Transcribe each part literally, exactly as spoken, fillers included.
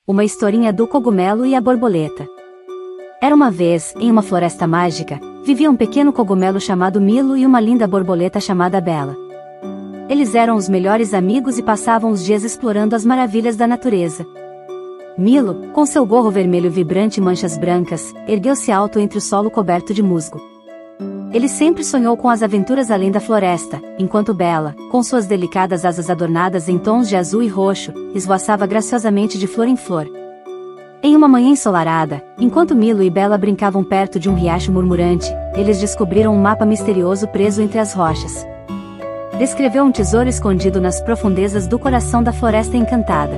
Uma historinha do cogumelo e a borboleta. Era uma vez, em uma floresta mágica, vivia um pequeno cogumelo chamado Milo e uma linda borboleta chamada Bela. Eles eram os melhores amigos e passavam os dias explorando as maravilhas da natureza. Milo, com seu gorro vermelho vibrante e manchas brancas, ergueu-se alto entre o solo coberto de musgo. Ele sempre sonhou com as aventuras além da floresta, enquanto Bela, com suas delicadas asas adornadas em tons de azul e roxo, esvoaçava graciosamente de flor em flor. Em uma manhã ensolarada, enquanto Milo e Bela brincavam perto de um riacho murmurante, eles descobriram um mapa misterioso preso entre as rochas. Descreveu um tesouro escondido nas profundezas do coração da floresta encantada.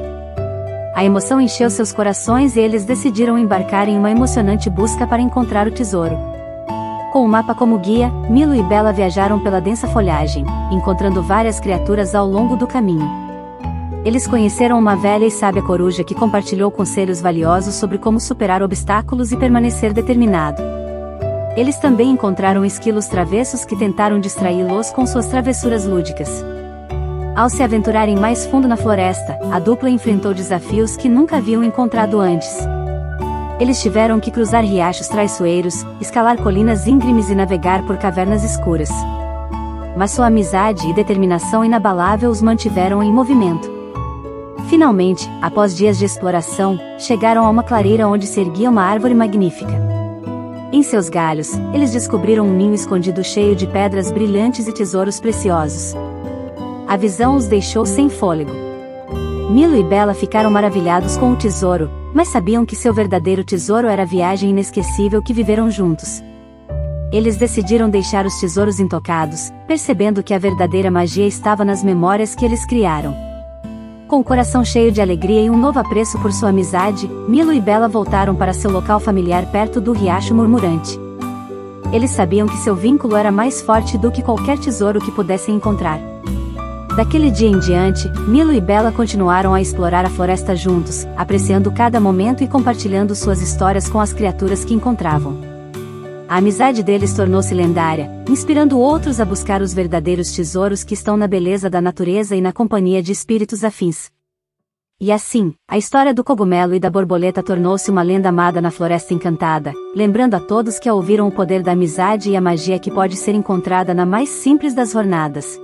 A emoção encheu seus corações e eles decidiram embarcar em uma emocionante busca para encontrar o tesouro. Com o mapa como guia, Milo e Bela viajaram pela densa folhagem, encontrando várias criaturas ao longo do caminho. Eles conheceram uma velha e sábia coruja que compartilhou conselhos valiosos sobre como superar obstáculos e permanecer determinado. Eles também encontraram esquilos travessos que tentaram distraí-los com suas travessuras lúdicas. Ao se aventurarem mais fundo na floresta, a dupla enfrentou desafios que nunca haviam encontrado antes. Eles tiveram que cruzar riachos traiçoeiros, escalar colinas íngremes e navegar por cavernas escuras. Mas sua amizade e determinação inabalável os mantiveram em movimento. Finalmente, após dias de exploração, chegaram a uma clareira onde se erguia uma árvore magnífica. Em seus galhos, eles descobriram um ninho escondido cheio de pedras brilhantes e tesouros preciosos. A visão os deixou sem fôlego. Milo e Bela ficaram maravilhados com o tesouro, mas sabiam que seu verdadeiro tesouro era a viagem inesquecível que viveram juntos. Eles decidiram deixar os tesouros intocados, percebendo que a verdadeira magia estava nas memórias que eles criaram. Com o coração cheio de alegria e um novo apreço por sua amizade, Milo e Bela voltaram para seu local familiar perto do riacho murmurante. Eles sabiam que seu vínculo era mais forte do que qualquer tesouro que pudessem encontrar. Daquele dia em diante, Milo e Bela continuaram a explorar a floresta juntos, apreciando cada momento e compartilhando suas histórias com as criaturas que encontravam. A amizade deles tornou-se lendária, inspirando outros a buscar os verdadeiros tesouros que estão na beleza da natureza e na companhia de espíritos afins. E assim, a história do cogumelo e da borboleta tornou-se uma lenda amada na Floresta Encantada, lembrando a todos que ouviram o poder da amizade e a magia que pode ser encontrada na mais simples das jornadas.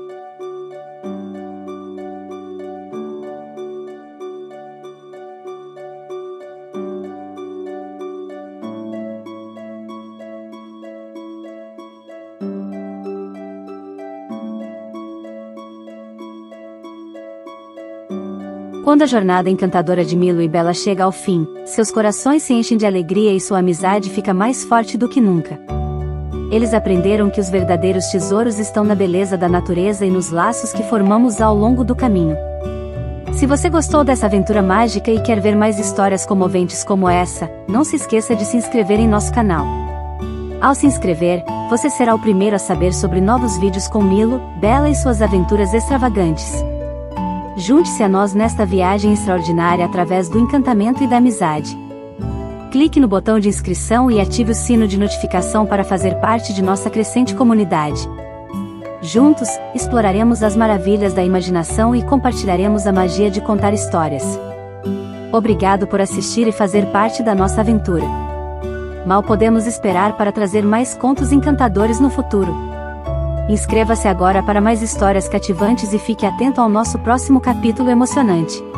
Quando a jornada encantadora de Milo e Bela chega ao fim, seus corações se enchem de alegria e sua amizade fica mais forte do que nunca. Eles aprenderam que os verdadeiros tesouros estão na beleza da natureza e nos laços que formamos ao longo do caminho. Se você gostou dessa aventura mágica e quer ver mais histórias comoventes como essa, não se esqueça de se inscrever em nosso canal. Ao se inscrever, você será o primeiro a saber sobre novos vídeos com Milo, Bela e suas aventuras extravagantes. Junte-se a nós nesta viagem extraordinária através do encantamento e da amizade. Clique no botão de inscrição e ative o sino de notificação para fazer parte de nossa crescente comunidade. Juntos, exploraremos as maravilhas da imaginação e compartilharemos a magia de contar histórias. Obrigado por assistir e fazer parte da nossa aventura. Mal podemos esperar para trazer mais contos encantadores no futuro. Inscreva-se agora para mais histórias cativantes e fique atento ao nosso próximo capítulo emocionante.